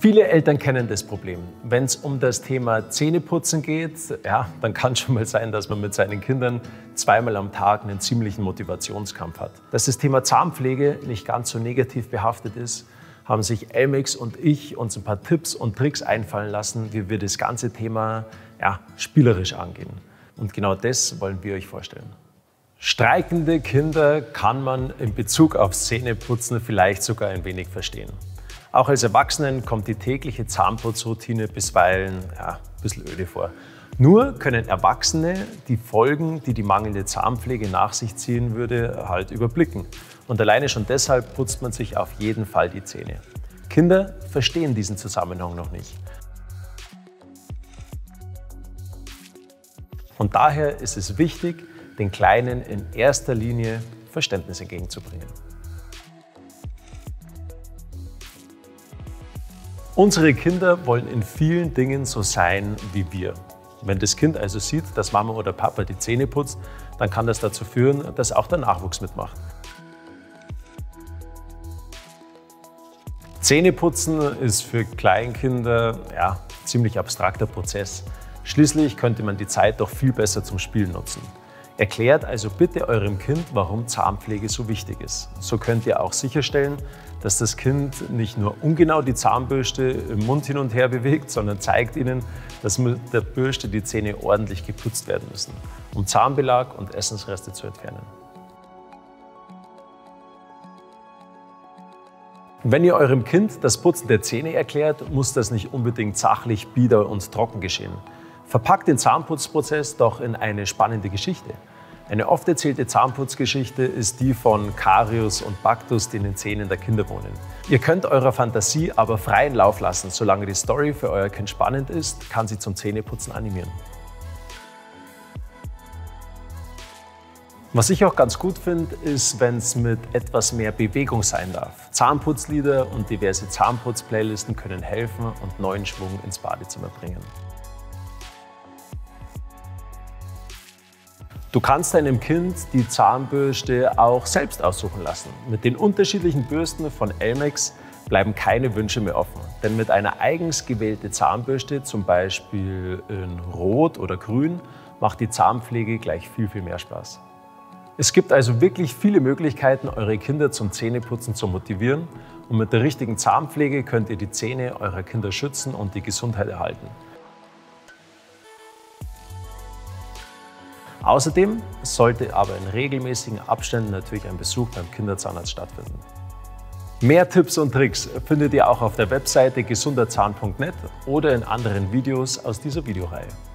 Viele Eltern kennen das Problem. Wenn es um das Thema Zähneputzen geht, ja, dann kann es schon mal sein, dass man mit seinen Kindern zweimal am Tag einen ziemlichen Motivationskampf hat. Dass das Thema Zahnpflege nicht ganz so negativ behaftet ist, haben sich Elmex und ich uns ein paar Tipps und Tricks einfallen lassen, wie wir das ganze Thema spielerisch angehen. Und genau das wollen wir euch vorstellen. Streikende Kinder kann man in Bezug aufs Zähneputzen vielleicht sogar ein wenig verstehen. Auch als Erwachsenen kommt die tägliche Zahnputzroutine bisweilen ein bisschen öde vor. Nur können Erwachsene die Folgen, die die mangelnde Zahnpflege nach sich ziehen würde, halt überblicken. Und alleine schon deshalb putzt man sich auf jeden Fall die Zähne. Kinder verstehen diesen Zusammenhang noch nicht. Und daher ist es wichtig, den Kleinen in erster Linie Verständnis entgegenzubringen. Unsere Kinder wollen in vielen Dingen so sein wie wir. Wenn das Kind also sieht, dass Mama oder Papa die Zähne putzt, dann kann das dazu führen, dass auch der Nachwuchs mitmacht. Zähneputzen ist für Kleinkinder ein ziemlich abstrakter Prozess. Schließlich könnte man die Zeit doch viel besser zum Spielen nutzen. Erklärt also bitte eurem Kind, warum Zahnpflege so wichtig ist. So könnt ihr auch sicherstellen, dass das Kind nicht nur ungenau die Zahnbürste im Mund hin und her bewegt, sondern zeigt ihnen, dass mit der Bürste die Zähne ordentlich geputzt werden müssen, um Zahnbelag und Essensreste zu entfernen. Wenn ihr eurem Kind das Putzen der Zähne erklärt, muss das nicht unbedingt sachlich, bieder und trocken geschehen. Verpackt den Zahnputzprozess doch in eine spannende Geschichte. Eine oft erzählte Zahnputzgeschichte ist die von Karius und Baktus, die in den Zähnen der Kinder wohnen. Ihr könnt eurer Fantasie aber freien Lauf lassen. Solange die Story für euer Kind spannend ist, kann sie zum Zähneputzen animieren. Was ich auch ganz gut finde, ist, wenn es mit etwas mehr Bewegung sein darf. Zahnputzlieder und diverse Zahnputz-Playlisten können helfen und neuen Schwung ins Badezimmer bringen. Du kannst deinem Kind die Zahnbürste auch selbst aussuchen lassen. Mit den unterschiedlichen Bürsten von Elmex bleiben keine Wünsche mehr offen. Denn mit einer eigens gewählten Zahnbürste, zum Beispiel in Rot oder Grün, macht die Zahnpflege gleich viel mehr Spaß. Es gibt also wirklich viele Möglichkeiten, eure Kinder zum Zähneputzen zu motivieren. Und mit der richtigen Zahnpflege könnt ihr die Zähne eurer Kinder schützen und die Gesundheit erhalten. Außerdem sollte aber in regelmäßigen Abständen natürlich ein Besuch beim Kinderzahnarzt stattfinden. Mehr Tipps und Tricks findet ihr auch auf der Webseite gesunderzahn.net oder in anderen Videos aus dieser Videoreihe.